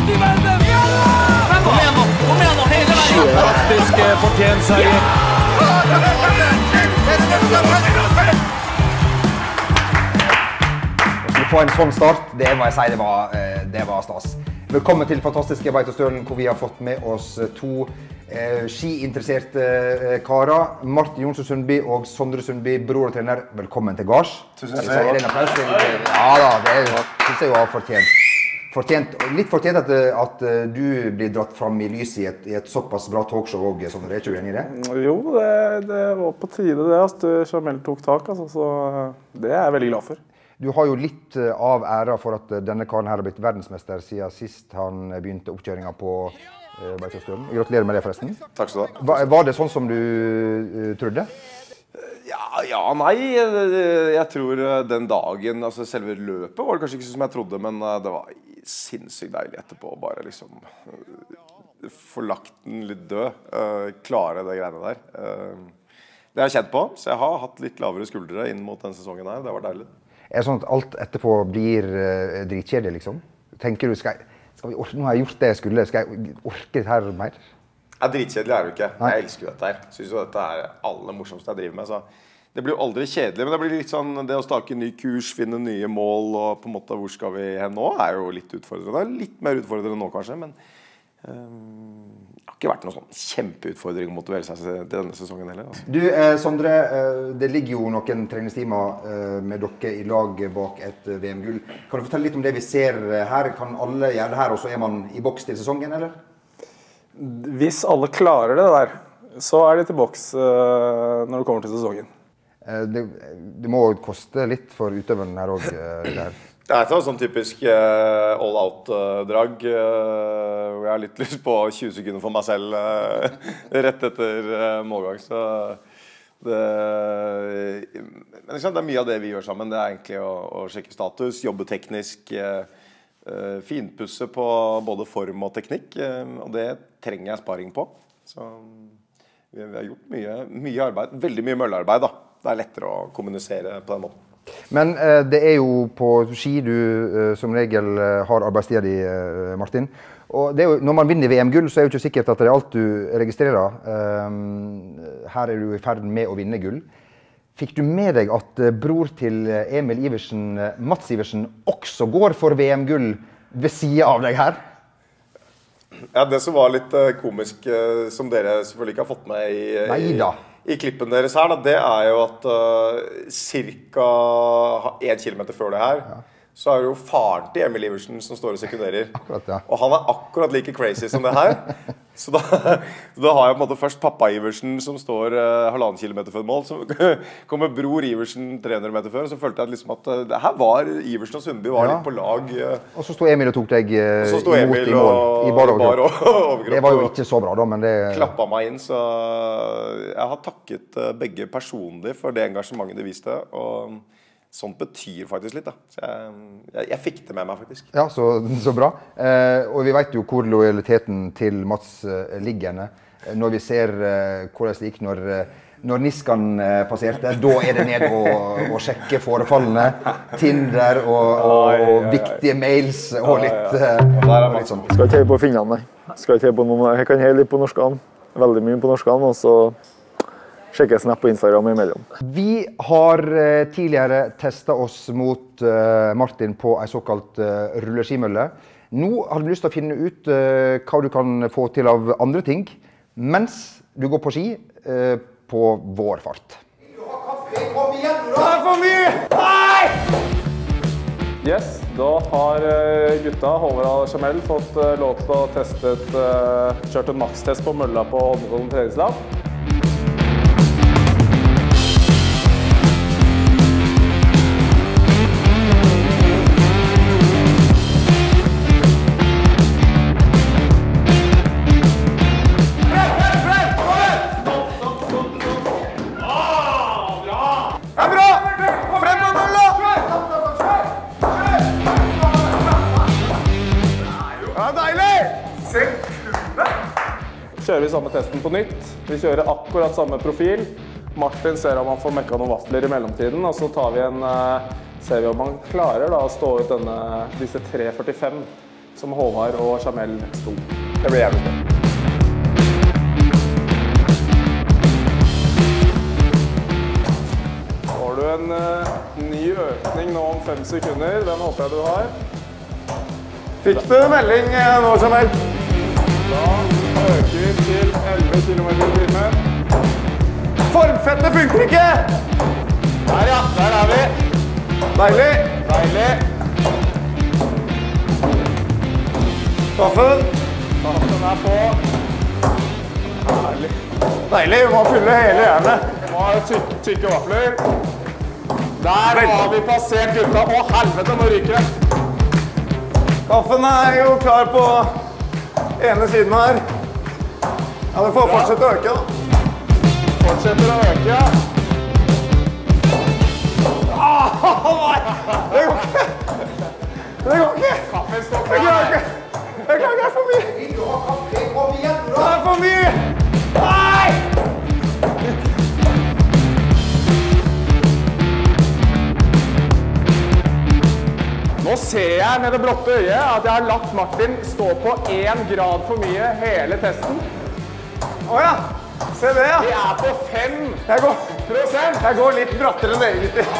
Kom igjen nå, hele veien! Fantastisk fortjent seier. På en sånn start, det må jeg si, det var stas. Velkommen til fantastiske Beitostølen, hvor vi har fått med oss to skiinteresserte karer. Martin Jonsson Sundby og Sondre Sundby, bror og trener. Velkommen til gards. Tusen takk. Ja da, det synes jeg jo har litt fortjent at du blir dratt fram i lyset i et såpass bra talkshow også, Sondre. Er ikke du enig i det? Jo, det var på tide det, at Jamel tok tak, altså, så det er jeg veldig glad for. Du har jo litt av æra for at denne karen her har blitt verdensmester siden sist han begynte oppkjøringen på Beitostølen. Gratulerer med det forresten. Takk skal du ha. Var det sånn som du trodde? Ja, nei. Jeg tror den dagen, altså selve løpet var det kanskje ikke som jeg trodde, men det var sinnssykt deilig etterpå å bare liksom få lagt den litt død, klare det greiene der. Det har jeg kjent på, så jeg har hatt litt lavere skuldre inn mot den sesongen her. Det var deilig. Er det sånn at alt etterpå blir dritkjedelig, liksom? Tenker du, nå har jeg gjort det jeg skulle, skal jeg orke dette her mer? Ja, dritkjedelig er det jo ikke. Jeg elsker jo dette her. Jeg synes jo dette er aller morsomste jeg driver med, så det blir jo aldri kjedelig, men det blir litt sånn, det å stake ny kurs, finne nye mål, og på en måte hvor skal vi hen nå, er jo litt utfordrende. Litt mer utfordrende nå kanskje, men det har ikke vært noen sånn kjempeutfordring å motivere seg til denne sesongen heller. Altså. Du, Sondre, det ligger jo noen treningstimer med dere i lag bak et VM-gull. Kan du fortelle litt om det vi ser her? Kan alle gjøre det her, og så er man i boks til sesongen, eller? Hvis alle klarer det der, så er de til boks når det kommer til sesongen. Det må koste litt for utøveren her også, det her. Det er et sånn typisk all-out-drag, hvor jeg har litt lyst på 20 sekunder for meg selv rett etter målgang, så men det er mye av det vi gjør sammen. Det er egentlig å sjekke status, jobbe teknisk, finpusse på både form og teknikk, og det trenger jeg sparing på. Så vi har gjort mye arbeid, veldig mye møllearbeid da. Det er lettere å kommunisere på den måten. Men det er jo på ski du som regel har arbeidstida di, Martin. Og det er jo, når man vinner VM-gull, så er det jo ikke sikkert at det er alt du registrerer. Her er du i ferd med å vinne gull. Fikk du med deg at bror til Emil Iversen, Mats Iversen, også går for VM-gull ved siden av deg her? Ja, det som var litt komisk, som dere selvfølgelig ikke har fått med i klippen deres her, det er jo at cirka 1 kilometer før det her, så er det jo faren til Emil Iversen som står og sekunderer. Akkurat, ja. Og han er akkurat like crazy som det her. Så da har jeg på en måte først pappa Iversen som står 1,5 kilometer før mål, så kommer bror Iversen 300 meter før, og så følte jeg liksom at det her var Iversen og Sundby var litt på lag. Og så stod Emil og tok deg imot i mål, i bar overkropp. Det var jo ikke så bra da, men det klappa meg inn, så jeg har takket begge personlig for det engasjementet de viste, og sånt betyr faktisk litt da. Så jeg fikk det med meg faktisk. Ja, så bra. Og vi vet jo hvor lojaliteten til Mats ligger når vi ser hvordan det gikk når Niskan passerte. Da er det ned å sjekke forefallene, Tinder og viktige mails og litt sånn. Skal ikke høre på finnene, nei. Skal ikke høre på noen. Jeg kan høre litt på norskene. Veldig mye på norskene, og så sjekke Snap på Instagram imellom. Vi har tidligere testet oss mot Martin på en såkalt rulleskimølle. Nå har du lyst til å finne ut hva du kan få til av andre ting, mens du går på ski på vår fart. Vil du ha kaffe? Kom igjen, da! Det er for mye! Nei! Yes, da har gutta, Håvard og Jamel, fått lov til å teste kjørt en makstest på mølla på Holmenkollen Fredrikstad. Kjører vi samme testen på nytt. Vi kjører akkurat samme profil. Martin ser om han får mekka noen vafler i mellomtiden, og så ser vi om han klarer da, å stå ut disse 3.45 som Håvard og Jamel sto. Det blir jævlig spennende. Har du en ny økning nå om 5 sekunder? Den håper jeg du har. Fikk du melding nå, Jamel? Da øker vi til 11 km/t. Formfettet funker ikke! Der ja, der er vi. Deilig! Deilig. Kaffen. Kaffen er på. Herlig. Deilig, vi må fylle hele jernet. Nå har vi tykke vafler. Der har vi passert gutta. Å helvete, nå ryker det. Kaffen er jo klar på ene siden her. Ja, du får fortsette å øke da. Fortsetter å øke. Nei! Det går ikke! Det går ikke! Kaffen står Jeg klar. klarer ikke! Jeg klarer ikke, det er for mye! Det er for mye! Nei! Nå ser jeg med det blotte øyet at jeg har latt Martin stå på 1 grad for mye hele testen. Åja, se det ja. Vi er på 5%. Jeg går litt brattere enn dere, gutter.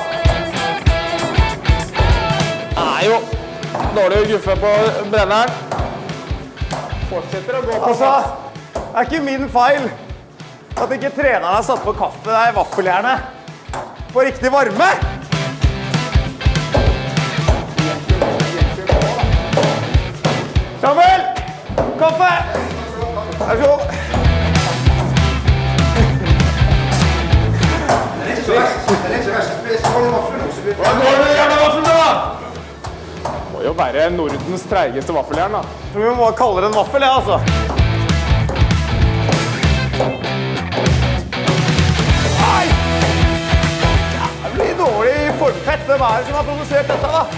Det er jo dårlig guffe på brenneren. Fortsetter å gå på Altså, det er ikke min feil at ikke treneren har satt på kaffe der vaffeljernet på riktig varme. Jamel! Kaffe! Vær så god. Hva går det med jævla vaffelen da? Må jo være Nordens treigeste vaffeljern da. Vi må kalle det en vaffel, ja, altså. Nei! Det blir dårlig formfett. Hvem er det som har produsert dette, da?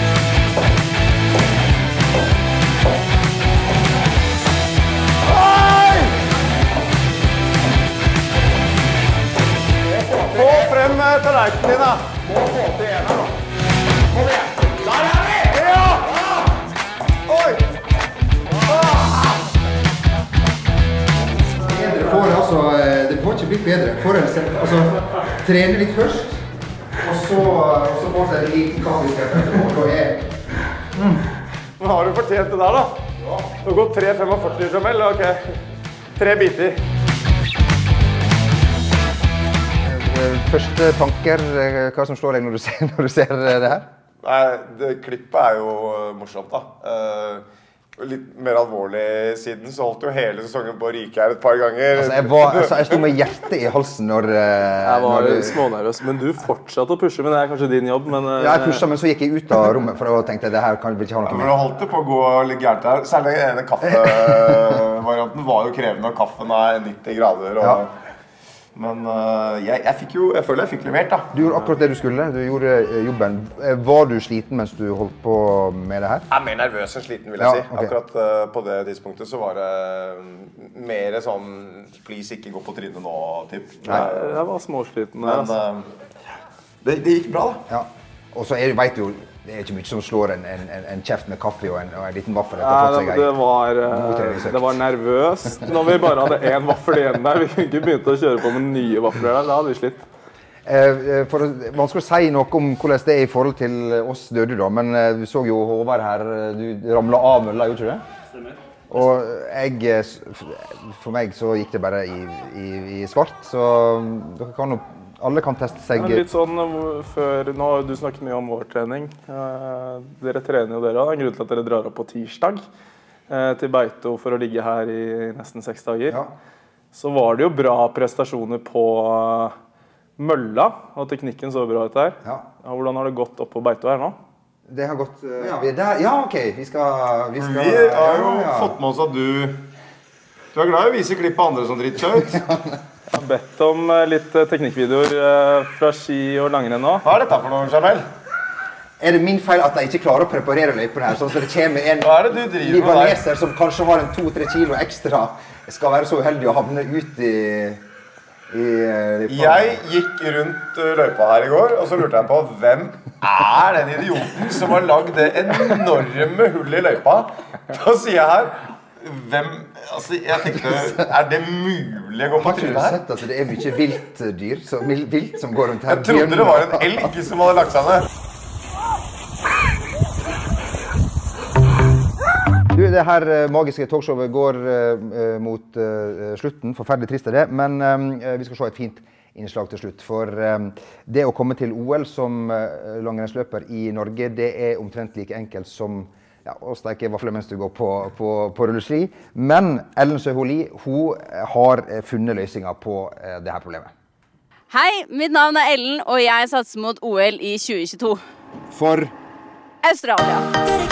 Nei! Få frem tallerkenen din, da. Må få til en her nå. Kom igjen. Der er vi! Ja! Oi! Det får ikke blitt bedre. Trene litt først, og så får det en liten kaffeskrepp etterpå. Men har du fortjent det der, da? Ja. Du har gått 3,45 Jamel, ok. 3 biter. Første tanker, hva som slår deg når du ser det her? Nei, det klippet er jo morsomt, da. Litt mer alvorlig siden, så holdt jo hele sesongen på å ryke her et par ganger. Jeg sto med hjertet i halsen når jeg var smånervøs, men du fortsatte å pushe, men det er kanskje din jobb, men... Ja, jeg pushet, men så gikk jeg ut av rommet, for å tenkte det her vil ikke ha noe Men med. det holdt det på å gå litt gærent her. Særlig denne kaffevarianten var jo krevende, og kaffen er 90 grader. Og... Ja. Men jeg føler jeg fikk levert, da. Du gjorde akkurat det du skulle, du gjorde jobben. Var du sliten mens du holdt på med det her? Jeg er mer nervøs enn sliten, vil jeg si. Okay. Akkurat på det tidspunktet så var det mer sånn, please ikke gå på trynet nå, typ. Nei, jeg var småsliten. Men det gikk bra, da. Ja. Og så vet du jo, det er ikke mye som slår en kjeft med kaffe og en liten vaffel. Nei, det var nervøst når vi bare hadde 1 vaffel igjen der. Vi kunne ikke begynt å kjøre på med nye vafler der, da hadde vi slitt. Vanskelig å si noe om hvordan det er i forhold til oss døde da, men du så jo Håvard her, du ramlet av mølla, gjorde ikke det? Stemmer. Og for meg så gikk det bare i svart, så dere kan jo alle kan teste seg. Men litt sånn før, nå har du snakket mye om vår trening. Dere trener jo dere, og det er en grunn til at dere drar opp på tirsdag til Beito for å ligge her i nesten 6 dager. Ja. Så var det jo bra prestasjoner på mølla, og teknikken så bra ut her. Ja. Hvordan har det gått opp på Beito her nå? Det har gått... vi er der. Ja, ok. Vi har jo fått med oss at du er glad i å vise klipp på andre som dritter seg ut. Jeg har bedt om litt teknikkvideoer fra ski og langrenn nå. Hva er dette for noe, Jamel? Er det min feil at jeg ikke klarer å preparere løypene her, sånn at det kommer en libaneser som kanskje har en 2-3 kilo ekstra, skal være så uheldig å havne ut i Jeg gikk rundt løypa her i går, og så lurte jeg på hvem den idioten som har lagd det enorme hullet i løypa. Da sier jeg her, jeg tenkte, det mulig å gå på trynet her? Har ikke du sett at det mye viltdyr, vilt som går rundt her? Jeg trodde det var en elg som hadde lagt seg ned. Det her magiske talkshowet går mot slutten, forferdelig trist det, men vi skal se et fint innslag til slutt. For det å komme til OL som langrennsløper i Norge, det omtrent like enkelt som å steke vafler mens du går på rulleski. Men Ellen Søholi, hun har funnet løsninger på det her problemet. Hei, mitt navn Ellen, og jeg satser mot OL i 2022. For? Australia.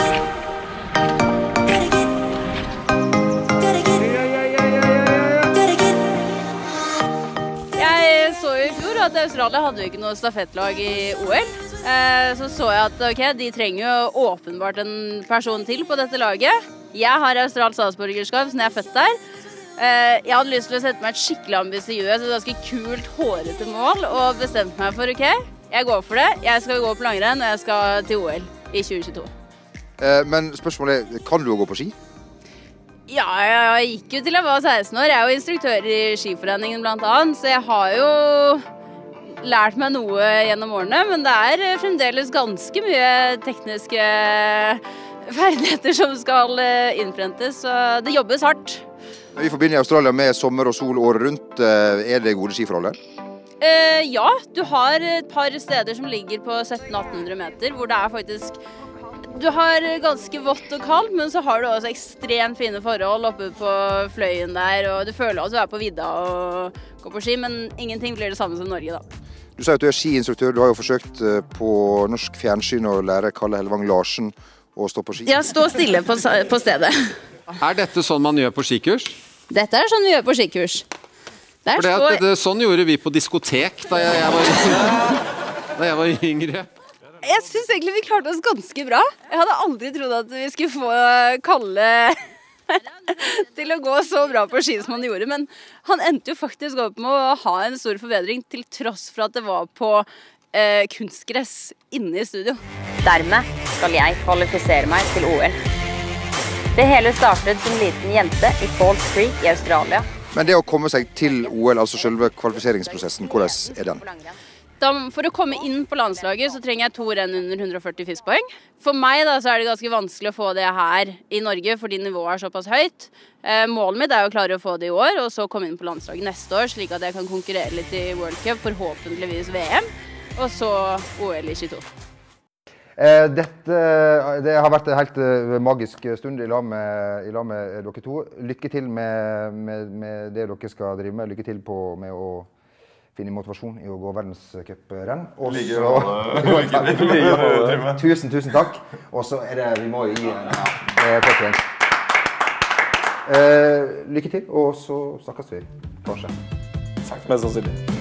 At Australia hadde jo ikke noe stafettlag i OL, så jeg at de trenger jo åpenbart en person til på dette laget. Jeg har australsk statsborgerskap, så jeg født der. Jeg hadde lyst til å sette meg et skikkelig ambisiøst og ganske kult hårete mål, og bestemte meg for, jeg går for det. Jeg skal gå på langrenn, og jeg skal til OL i 2022. Men spørsmålet kan du gå på ski? Ja, jeg gikk jo til jeg var 16 år. Jeg jo instruktør i Skiforeningen blant annet, så jeg har jo lært meg noe gjennom årene, men det fremdeles ganske mye tekniske ferdigheter som skal innprentes, så det jobbes hardt. Vi forbinder Australia med sommer og sol året rundt. Det gode skiforhold her? Ja, du har et par steder som ligger på 1700-1800 meter, hvor det faktisk du har ganske vått og kaldt, men så har du også ekstremt fine forhold oppe på fløyen der, og du føler at du på vidda og går på ski, men ingenting blir det samme som Norge da. Du sier at du skiinstruktør, du har jo forsøkt på norsk fjernsyn å lære Kalle Hellevang Larsen å stå på ski. Ja, stå stille på stedet. Dette sånn man gjør på skikurs? Dette sånn vi gjør på skikurs. Sånn gjorde vi på diskotek da jeg var yngre. Jeg synes egentlig vi klarte oss ganske bra. Jeg hadde aldri trodd at vi skulle få Kalle til å gå så bra på ski som han gjorde, men han endte jo faktisk opp med å ha en stor forbedring til tross for at det var på kunstgress inne i studio. Dermed skal jeg kvalifisere meg til OL. Det hele startet som liten jente i Falls Creek i Australia. Men det å komme seg til OL, altså selve kvalifiseringsprosessen, hvordan den? For å komme inn på landslaget så trenger jeg 2 renn under 140 fiskpoeng. For meg da, så det ganske vanskelig å få det her i Norge, fordi nivået såpass høyt. Målet mitt å klare å få det i år, og så komme inn på landslaget neste år, slik at jeg kan konkurrere litt i World Cup, forhåpentligvis VM, og så OL i 22. Det har vært en helt magisk stund i lag med dere to. Lykke til med det dere skal drive med. Lykke til med å finne motivasjon i å gå verdenscuprenn. Tusen takk. Og så vi må gi en lykke til, og så snakkes vi, kanskje. Mest sannsynlig.